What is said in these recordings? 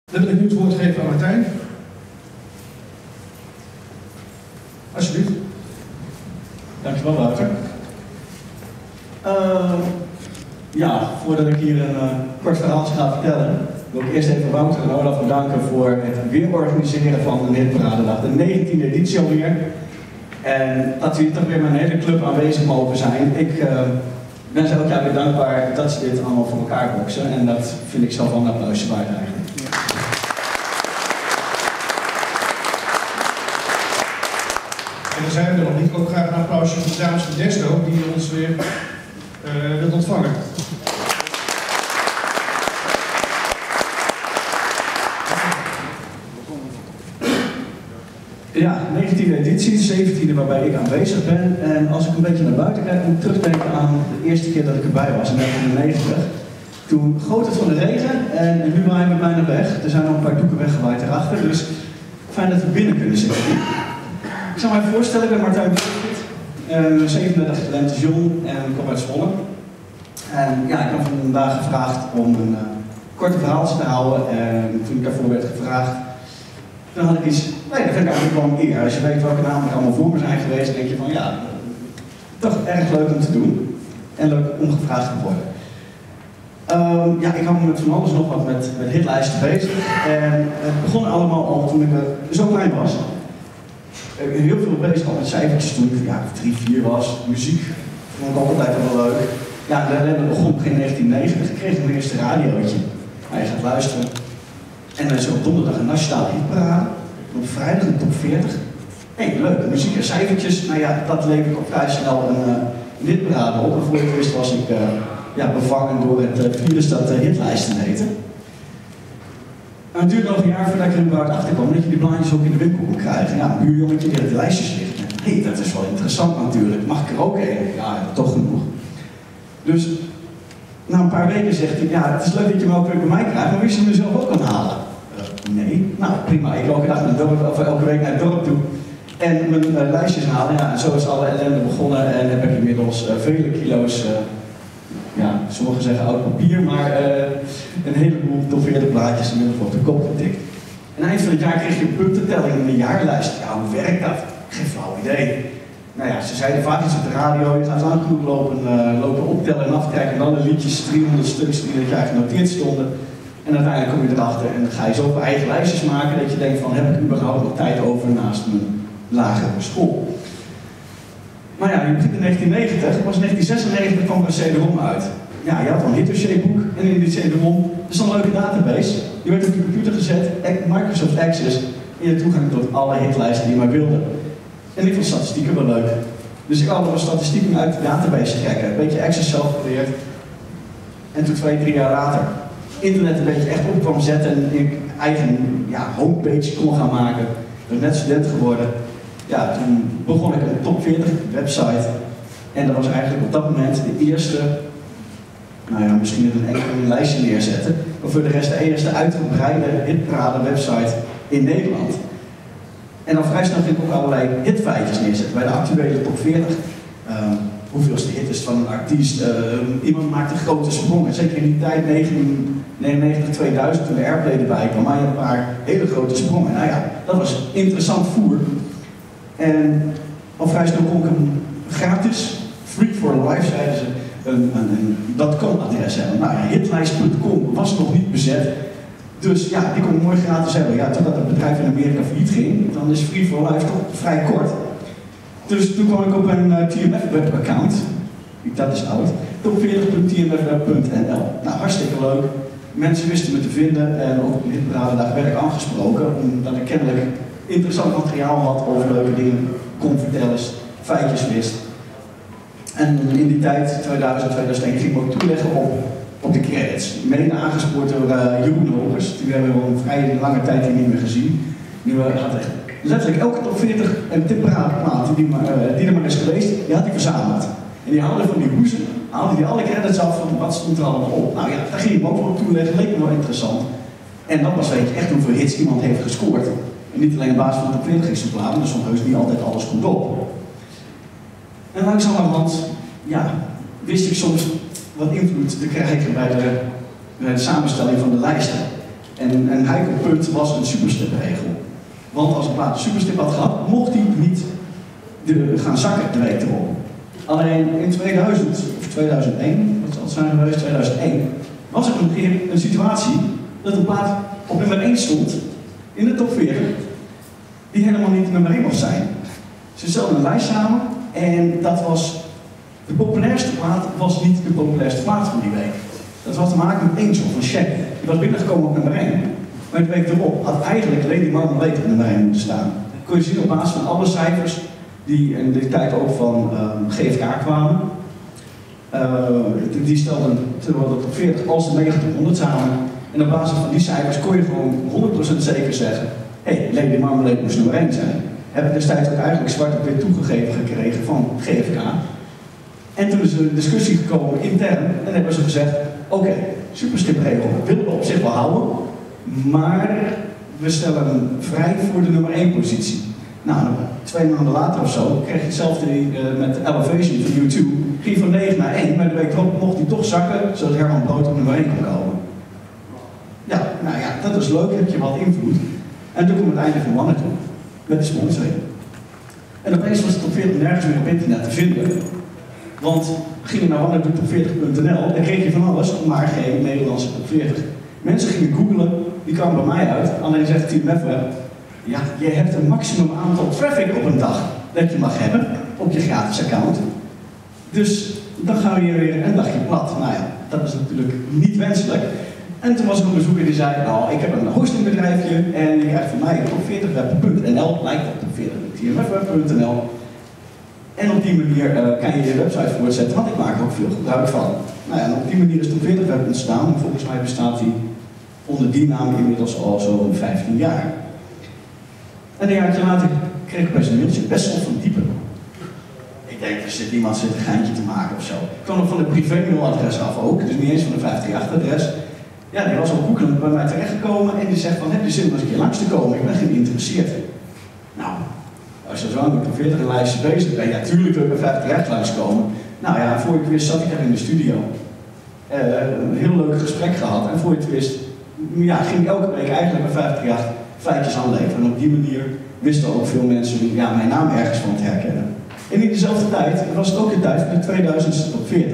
Dan wil ik nu het woord geven aan Martijn. Alsjeblieft. Dankjewel, Wouter. Voordat ik hier een kort verhaaltje ga vertellen, wil ik eerst even Wouter en Olaf bedanken voor het weer organiseren van de Hitparadedag, de 19e editie alweer. En dat jullie toch weer met een hele club aanwezig mogen zijn. Ik ben ze elk jaar weer dankbaar dat ze dit allemaal voor elkaar boksen. En dat vind ik zelf wel een applausje waard eigenlijk. En dan zijn we er nog niet. Ik ook graag een applausje voor de dames van Desto die ons weer wilt ontvangen. Ja, 19e editie, 17e waarbij ik aanwezig ben. En als ik een beetje naar buiten kijk, moet ik terugdenken aan de eerste keer dat ik erbij was, in 1990. Toen goot het van de regen en nu waaien we bijna weg. Er zijn nog een paar doeken weggewaaid erachter, dus fijn dat we binnen kunnen zitten. Ik zal mij voorstellen, ik ben Martijn Beerschot, 37 talenten jong en kom uit Zwolle. En ja, ik heb vandaag gevraagd om een korte verhaaltje te houden. En toen ik daarvoor werd gevraagd, dan had ik iets, nee, dat vind ik eigenlijk wel een eer. Als je weet welke namen er allemaal voor me zijn geweest, denk je van ja, toch erg leuk om te doen. En leuk om gevraagd te worden. Ik hou me met van alles nog wat met hitlijsten bezig. En het begon allemaal al toen ik zo klein was. Ik ben heel veel bezig met cijfertjes toen ik 3, 4 was. Muziek vond ik altijd wel leuk. Ja, dat begon begin 1990. Ik kreeg mijn eerste radiootje. Maar je gaat luisteren. En dan is er op donderdag een nationale hitparade. Op vrijdag een top 40. Leuk, muziek en cijfertjes. Nou ja, dat levert op vrij snel een hitparade op. En voor je wist was ik bevangen door het virus dat hitlijsten heette. Het duurde nog een jaar voordat ik er überhaupt achter kwam dat je die blaadjes ook in de winkel kon krijgen. Ja, een buurjongetje die had de lijstjes liggen. Dat is wel interessant natuurlijk. Mag ik er ook een? Ja, toch genoeg. Dus na een paar weken zegt hij, ja, het is leuk dat je hem ook weer bij mij krijgt, maar wist je hem zelf ook kan halen? Nee. Nou, prima. Ik elke dag naar het dorp, of elke week naar het dorp toe. En mijn lijstjes halen. Ja, en zo is alle ellende begonnen en heb ik inmiddels vele kilo's, sommigen zeggen oud papier, maar een heleboel top 40 blaadjes inmiddels op de kop getikt. En eind van het jaar kreeg je een puntentelling in de jaarlijst. Ja, hoe werkt dat? Geen flauw idee. Nou ja, ze zeiden vaak iets op de radio, je gaat lang genoeg lopen optellen en aftrekken en alle liedjes, 300 stuks die dat jaar genoteerd stonden. En uiteindelijk kom je erachter en dan ga je zoveel eigen lijstjes maken dat je denkt van, heb ik überhaupt nog tijd over naast mijn lagere school? Maar ja, je begint in 1990, pas 1996 kwam er een CD-ROM uit. Ja, je had al een hitdossierboek en in die CD-ROM is een leuke database. Die werd op je computer gezet, Microsoft Access, en je had toegang tot alle hitlijsten die je maar wilde. En ik vond statistieken wel leuk. Dus ik had wat statistieken uit de database trekken, een beetje Access zelf geleerd. En toen 2, 3 jaar later internet een beetje echt op kwam zetten en ik eigen homepage kon gaan maken. Ik ben net student geworden. Ja, toen begon ik een top 40 website. En dat was eigenlijk op dat moment de eerste, misschien een enkel lijstje neerzetten, maar voor de rest de eerste uitgebreide hitparade website in Nederland. En dan vrij snel ging ik ook allerlei hitfeitjes neerzetten bij de actuele top 40. Hoeveelste hit is van een artiest? Iemand maakte grote sprongen. Zeker in die tijd, 1999, 2000, toen de Airplay erbij kwam, maar je had een paar hele grote sprongen. Nou ja, dat was interessant voer. En al vrij snel kon ik hem gratis, free for life, zeiden ze, een .com-adres hebben. Nou ja, hitlijst.com was nog niet bezet. Dus ja, die kon ik mooi gratis hebben. Ja, totdat het bedrijf in Amerika failliet ging, dan is free for life toch vrij kort. Dus toen kwam ik op een TMF-web-account, dat is oud, top40.tmfweb.nl. Nou, hartstikke leuk. Mensen wisten me te vinden en ook op een hitparadedag werd ik aangesproken, omdat ik kennelijk interessant materiaal had over leuke dingen, kon vertellen, feitjes wist. En in die tijd, 2000, 2001, ging ik ook toeleggen op de credits. Mede aangespoord door Jeroen Hogers. Die hebben we al een vrij lange tijd hier niet meer gezien. Nu had echt letterlijk elke top 40 en tippraatplaat die er maar is geweest, die had hij verzameld. En die haalde van die hoezen, haalde hij alle credits af van wat stond er allemaal op. Nou ja, daar ging ik ook wel op toeleggen, leek me wel interessant. En dat was weet je echt hoeveel hits iemand heeft gescoord. En niet alleen op basis van de top 40 exemplaren, maar soms heus niet altijd alles goed op. En langzamerhand, wist ik soms wat invloed te krijgen bij de samenstelling van de lijsten. En een heikel punt was een superstripregel. Want als een plaat een superstrip had gehad, mocht hij niet gaan zakken de week erop. Alleen in 2000 of 2001, wat zal het zijn geweest, 2001, was er een keer een situatie dat een plaat op nummer 1 stond in de top 40, die helemaal niet nummer 1 mocht zijn. Ze stelden een lijst samen en dat was de populairste plaat, was niet de populairste plaat van die week. Dat had te maken met Angel van Shaq. Die was binnengekomen op nummer 1. Maar de week erop had eigenlijk Lady Marmalade op nummer 1 moeten staan. Dat kon je zien op basis van alle cijfers die in de tijd ook van GFK kwamen. Die stelden terwijl de top 40 als de 90 tot 100 samen. En op basis van die cijfers kon je gewoon 100% zeker zeggen: hé, Lady Marmalade moest nummer 1 zijn. Hebben destijds ook eigenlijk zwart op wit toegegeven gekregen van GFK. En toen is er een discussie gekomen intern en hebben ze gezegd: oké, superstripregel willen we op zich wel houden, maar we stellen hem vrij voor de nummer 1 positie. Nou, 2 maanden later of zo kreeg je hetzelfde met Elevation van U2. Ging van 9 naar 1, maar de week erop mocht hij toch zakken, zodat Herman Brood op nummer 1 kon komen. Ja, nou ja, dat is leuk, heb je wat invloed. En toen kwam het einde van Wanna toe, met de sponsoring. En opeens was het top 40 nergens meer op internet te vinden. Want ging je naar wannadotop40.nl en kreeg je van alles, maar geen Nederlandse top 40. Mensen gingen googlen, die kwamen bij mij uit, alleen zegt Team Web, ja, je hebt een maximum aantal traffic op een dag dat je mag hebben op je gratis account. Dus dan gaan we hier weer een dagje plat. Nou ja, dat is natuurlijk niet wenselijk. En toen was er een bezoeker die zei: nou, ik heb een hostingbedrijfje en je krijgt van mij top40web.nl, lijkt op top40web.nl. En op die manier kan je je website voortzetten, want ik maak er ook veel gebruik van. Nou ja, en op die manier is top40web ontstaan. Volgens mij bestaat die onder die naam inmiddels al zo'n 15 jaar. En een jaartje later kreeg ik opeens een mailtje, best wel van type. Ik denk, er zit iemand een geintje te maken of zo. Ik kwam nog van het privé-mailadres af ook, dus niet eens van de 538-adres. Ja, die was al googelen bij mij terechtgekomen en die zegt van: heb je zin om eens een keer langs te komen? Ik ben geïnteresseerd. Nou, als je zo aan de 40 een lijstje bezig bent, ja, tuurlijk wil ik bij 538 langskomen. Nou ja, voor je het wist zat ik er in de studio. Een heel leuk gesprek gehad en voor je het wist, ja, ging ik elke week eigenlijk bij 538 feitjes aanleveren. En op die manier wisten ook veel mensen ja, mijn naam ergens van te herkennen. En in dezelfde tijd was het ook de tijd van de 2000ste top 40.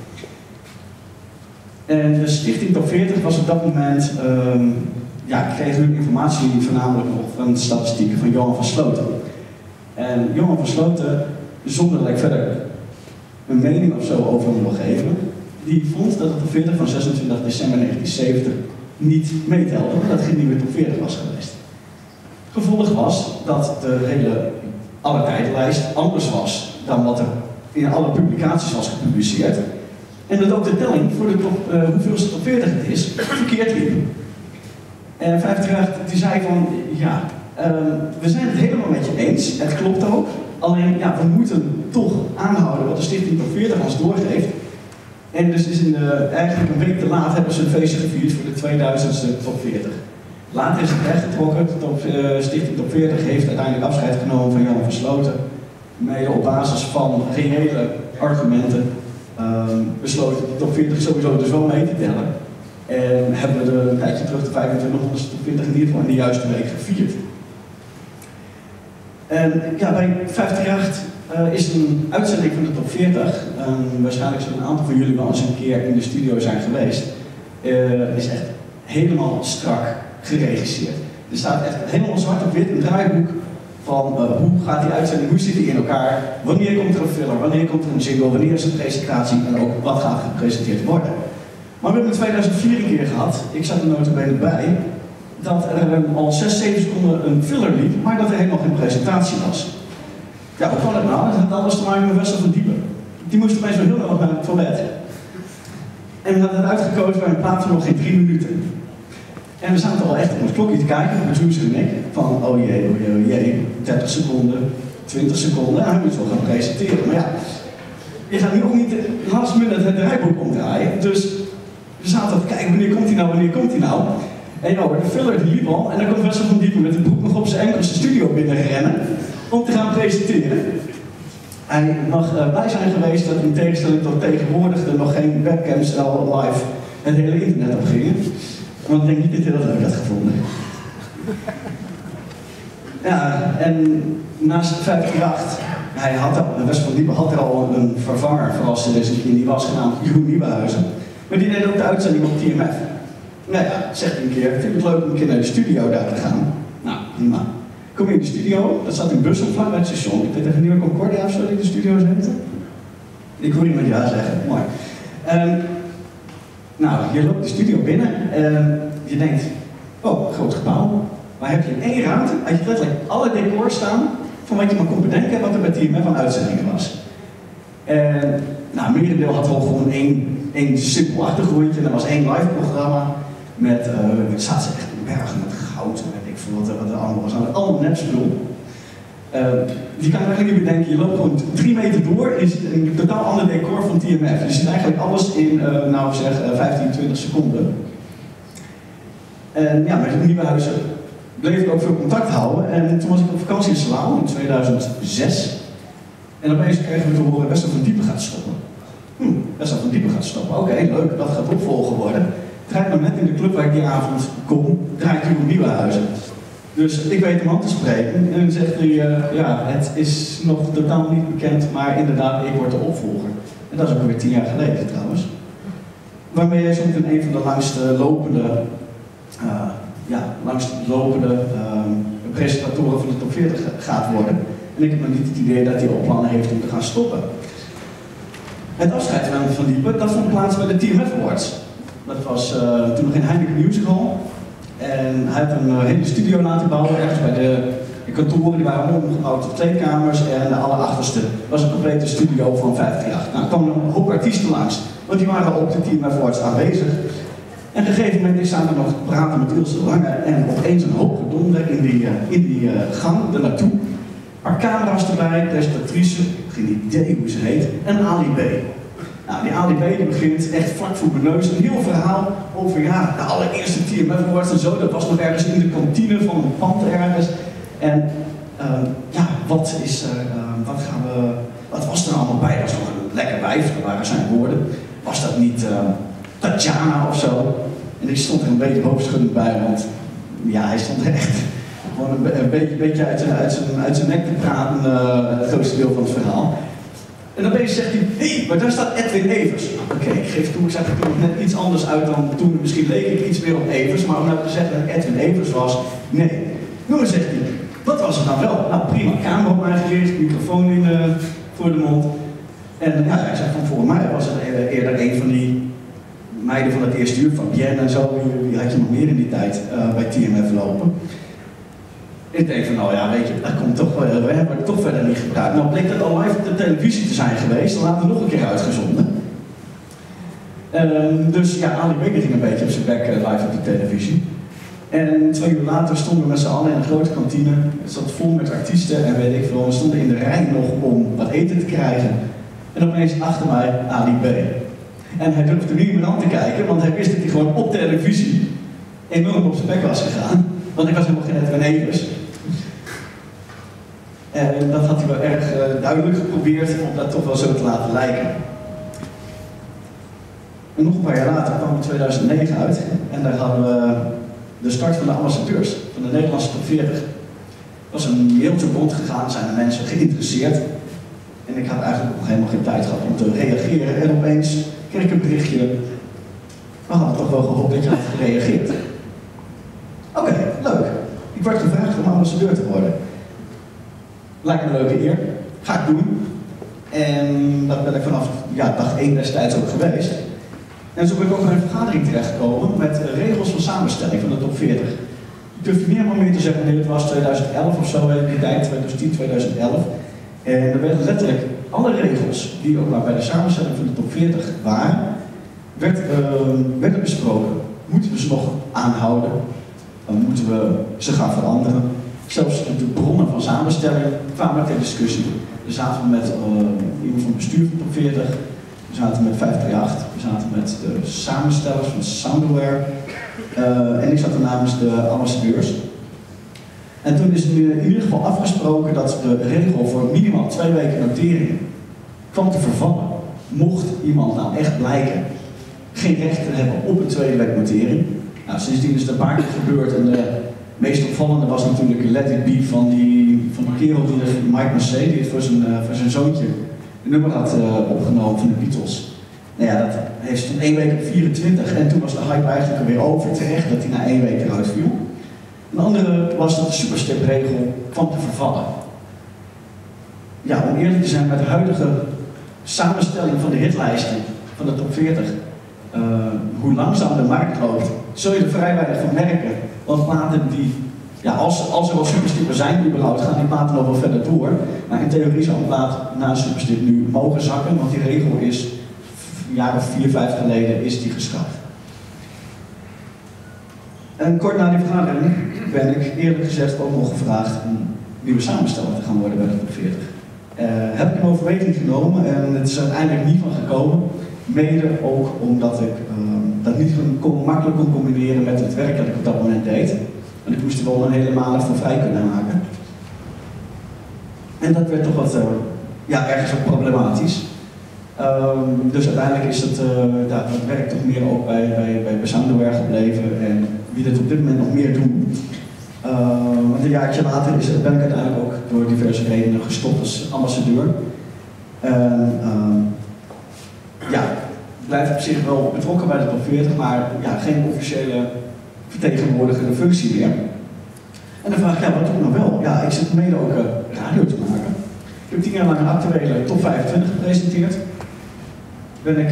En de stichting top 40 was op dat moment, ja, kreeg hun informatie voornamelijk nog van de statistieken van Johan van Sloten. En Johan van Sloten, zonder dat ik verder een mening of zo over hem wil geven, die vond dat de top 40 van 26 december 1970 niet meetelde, dat geen nieuwe top 40 was geweest. Het gevolg was dat de hele allertijdenlijst anders was dan wat er in alle publicaties was gepubliceerd. En dat ook de telling voor de hoeveelste top 40 het is, verkeerd liep. En 538 die zei van, ja, we zijn het helemaal met je eens, het klopt ook. Alleen, ja, we moeten toch aanhouden wat de stichting top 40 ons doorgeeft. En dus is eigenlijk een week te laat hebben ze een feestje gevierd voor de 2000ste top 40. Later is het rechtgetrokken, de stichting top 40 heeft uiteindelijk afscheid genomen van Johan van Sloten. Mede op basis van reële argumenten besloten de top 40 sowieso dus wel mee te tellen. En hebben we een tijdje terug de 2500ste top 40 in ieder geval in de juiste week gevierd. En ja, bij 538 is een uitzending van de top 40. Waarschijnlijk zullen een aantal van jullie wel eens een keer in de studio zijn geweest. Is echt helemaal strak geregisseerd. Er staat echt helemaal zwart op wit een draaiboek van hoe gaat die uitzending, hoe zit die in elkaar, wanneer komt er een filler, wanneer komt er een jingle, wanneer is een presentatie en ook wat gaat gepresenteerd worden. Maar we hebben in 2004 een keer gehad, ik zat er nota bene bij, dat er al 6-7 seconden een filler liep, maar dat er helemaal geen presentatie was. Ja, hoe kan het nou? Dat had alles te maken met Wessel van Diepen. Die moest opeens wel heel erg naar het toilet. En we hadden het uitgekozen bij een plaat van nog geen 3 minuten. En we zaten al echt op ons klokje te kijken, met Joes en ik, van oh jee, 30 seconden, 20 seconden, en we moeten wel gaan presenteren. Maar ja, je gaat nu ook niet last minute het draaiboek omdraaien, dus we zaten op te kijken, wanneer komt hij nou? En joh, de filler die liep al, en dan komt Wessel van Diepen met de broek nog op zijn enkels de studio binnenrennen om te gaan presenteren. Hij mag blij zijn geweest dat in tegenstelling tot tegenwoordig er nog geen webcams live het hele internet op gingen. Want ik denk niet dat hij dat leuk had gevonden. Ja, en naast 538, Wessel van Diepen had er al een vervanger voor als er eens een keer niet was, genaamd Jeroen Nieuwenhuizen. Maar die deed ook de uitzending op TMF. Nou ja, zegt hij een keer, vind je het leuk om een keer naar de studio daar te gaan? Nou, prima. Kom je in de studio, dat zat in Brussel, vlak bij het station. Ik weet even niet meer, Concordia of zo, die de studio's heette. Ik hoor iemand ja zeggen, mooi. Nou, je loopt de studio binnen en je denkt, oh, groot gebouw. Maar heb je in één ruimte, had je letterlijk alle decors staan van wat je maar kon bedenken wat er bij TMF van uitzendingen was. En nou, merendeel had wel gewoon één simpel achtergrondje. Er was één live programma met, er zaten ze echt in bergen met goud en weet ik veel wat er allemaal was. Allemaal nepspul. Je kan eigenlijk niet bedenken, je loopt gewoon 3 meter door en je ziet een totaal ander decor van TMF. Je ziet eigenlijk alles in, 15, 20 seconden. En ja, met Nieuwenhuizen bleef ik ook veel contact houden. En toen was ik op vakantie in Salau in 2006. En opeens kregen we te horen, Wessel van Diepen gaat stoppen. Wessel van Diepen gaat stoppen. Oké, leuk, dat gaat opvolgen worden. Draait nou net in de club waar ik die avond kom, draait Jeroen Nieuwenhuizen. Dus ik weet hem aan te spreken. En dan zegt hij, ja, het is nog totaal niet bekend, maar inderdaad, ik word de opvolger. En dat is ook alweer 10 jaar geleden trouwens. Waarmee jij soms een van de langst lopende presentatoren van de top 40 gaat worden. En ik heb nog niet het idee dat hij al plannen heeft om te gaan stoppen. Het afscheid van Diepen, dat vond plaats bij de TMF Awards. Dat was toen nog in Heineken Musical. En hij heeft een hele studio laten bouwen, ergens bij de kantoren, die waren allemaal omgebouwd tot kleedkamers. En de allerachterste was een complete studio van 538. Nou, er kwamen een hoop artiesten langs, want die waren al op de TMF Awards aanwezig. En op een gegeven moment staan we nog te praten met Ilse Lange en opeens een hoop gedonder in die gang ernaartoe. Een paar camera's erbij, presentatrice, geen idee hoe ze heet, en Ali B. Nou, die Ali B die begint echt vlak voor mijn neus een heel verhaal over ja, de allereerste TMF Awards en zo. Dat was nog ergens in de kantine van een pand ergens. En ja, wat was er allemaal bij? Dat was nog een lekker wijf, dat waren zijn woorden. Was dat niet Tatjana of zo? En ik stond er een beetje hoofdschuddend bij, want ja, hij stond er echt gewoon een beetje uit zijn nek te praten, het grootste deel van het verhaal. En opeens zegt hij, hé, maar daar staat Edwin Evers. Oké, ik geef toe, ik zag er toen nog net iets anders uit dan toen. Misschien leek ik iets meer op Evers, maar om nou te zeggen dat Edwin Evers was, nee. Nou, zegt hij, wat was het nou wel? Nou, prima, camera op mij gericht, microfoon voor de mond. En ja, hij zei van, voor mij was het eerder een van die meiden van het eerste uur, van Bien en zo, die had je nog meer in die tijd bij TMF lopen. Ik denk van, nou ja, weet je, dat komt toch, we hebben het toch verder niet gebruikt. Nou bleek dat al live op de televisie te zijn geweest, dan laten we nog een keer uitgezonden. Dus ja, Ali B ging een beetje op zijn bek live op de televisie. En 2 uur later stonden we met z'n allen in een grote kantine. Het zat vol met artiesten en weet ik veel. We stonden in de rij nog om wat eten te krijgen. En opeens achter mij Ali B. En hij durfde niet meer aan te kijken, want hij wist dat hij gewoon op televisie enorm op zijn bek was gegaan. Want ik was helemaal geen Edwin Evers. En dat had hij wel erg duidelijk geprobeerd om dat toch wel zo te laten lijken. En nog een paar jaar later kwam het 2009 uit en daar hadden we de start van de ambassadeurs van de Nederlandse top 40. Het was een mailtje rondgegaan, zijn de mensen geïnteresseerd. En ik had eigenlijk nog helemaal geen tijd gehad om te reageren. En opeens kreeg ik een berichtje. We hadden toch wel gehoopt dat je had gereageerd. Oké, leuk. Ik werd gevraagd om ambassadeur te worden. Lijkt me een leuke eer. Ga ik doen. En dat ben ik vanaf dag 1 destijds ook geweest. En zo ben ik ook bij een vergadering terechtgekomen met regels van samenstelling van de top 40. Ik durf niet helemaal meer te zeggen wanneer het was, 2011 of zo, in die tijd, 2010, 2011. En er werden letterlijk alle regels die ook maar bij de samenstelling van de top 40 waren, werden besproken. Moeten we ze nog aanhouden? Dan moeten we ze gaan veranderen. Zelfs de bronnen van samenstelling kwamen ter discussie. We zaten met iemand van het bestuur van top 40, we zaten met 538, we zaten met de samenstellers van Soundware en ik zat er namens de ambassadeurs. En toen is in ieder geval afgesproken dat de regel voor minimaal 2 weken noteringen kwam te vervallen. Mocht iemand nou echt blijken geen recht te hebben op een 2e week notering, Nou, sindsdien is het een paar keer gebeurd en de meest opvallende was natuurlijk Let It Be van die kerel die Mike Massey, die het voor zijn zoontje een nummer had opgenomen van de Beatles. Nou ja, dat heeft toen 1 week op 24 en toen was de hype eigenlijk alweer over, terecht dat hij na 1 week eruit viel. Een andere was dat de superstepregel kwam te vervallen. Ja, om eerlijk te zijn, met de huidige samenstelling van de hitlijsten van de top 40, hoe langzaam de markt loopt, zul je er vrij weinig van merken. Want platen die, ja, als er wel superstippen zijn überhaupt, gaan die platen nog wel verder door. Maar in theorie zou een plaat na een superstip nu mogen zakken, want die regel is, een jaar of 4, 5 geleden, is die geschrapt. En kort na die vergadering ben ik eerlijk gezegd ook nog gevraagd om nieuwe samensteller te gaan worden bij de top 40. Heb ik in overweging genomen en het is er uiteindelijk niet van gekomen. Mede ook omdat ik dat niet makkelijk kon combineren met het werk dat ik op dat moment deed. Want ik moest er wel een hele maand voor vrij kunnen maken. En dat werd toch wat, ergens ook problematisch. Dus uiteindelijk is het werk toch meer ook bij Soundware gebleven en wie dit op dit moment nog meer doen. Want een jaartje later ben ik uiteindelijk ook door diverse redenen gestopt als ambassadeur. Blijf op zich wel betrokken bij de top 40, maar ja, geen officiële vertegenwoordigende functie meer. En dan vraag ik, wat doe ik nou wel? Ja, ik zit mede ook radio te maken. Ik heb 10 jaar lang een actuele top 25 gepresenteerd. Ben ik,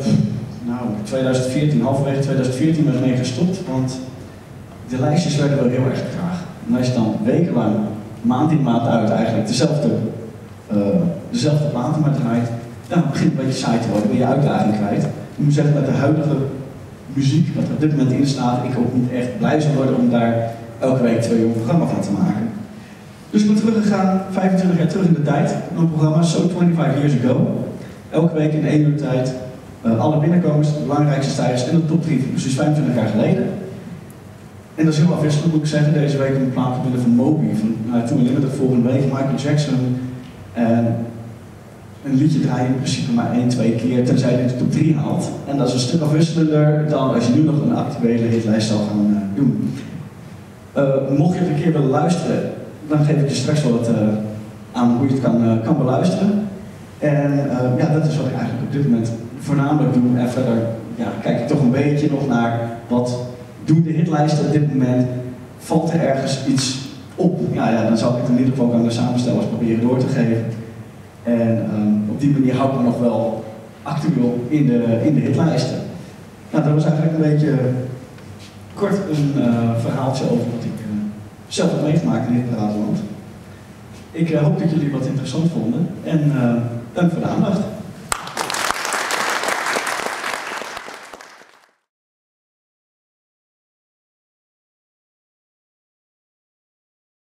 2014, halverwege 2014 ben ik mee gestopt, want de lijstjes werden wel heel erg graag. En als je dan wekenlang, maand in maand uit eigenlijk, dezelfde platen maar draait, dan begint het een beetje saai te worden, ben je uitdaging kwijt. Ik moet zeggen, met de huidige muziek, wat er op dit moment in staat, ik ook niet echt blij zou worden om daar elke week 2 uur een programma van te maken. Dus ik ben teruggegaan, 25 jaar terug in de tijd, naar een programma, So 25 Years Ago. Elke week in 1 uur tijd, alle binnenkomers, de belangrijkste stijgers en de top 3, precies 25 jaar geleden. En dat is heel afwisselend, moet ik zeggen. Deze week een plaat binnen van Moby, van Too Unlimited, volgende week Michael Jackson. En een liedje draaien in principe maar 1, 2 keer, tenzij je de top 3 haalt. En dat is een stuk afwisselender dan als je nu nog een actuele hitlijst zou gaan doen. Mocht je het een keer willen luisteren, dan geef ik je straks wel wat aan hoe je het kan beluisteren. En dat is wat ik eigenlijk op dit moment voornamelijk doe. En verder kijk ik toch een beetje nog naar wat doen de hitlijsten op dit moment. Valt er ergens iets op? Dan zou ik het in ieder geval aan de samenstellers proberen door te geven. En op die manier hou ik me nog wel actueel in de hitlijsten. Nou, dat was eigenlijk een beetje kort een verhaaltje over wat ik zelf heb meegemaakt in dit Paradeland. Ik hoop dat jullie wat interessant vonden en dank voor de aandacht.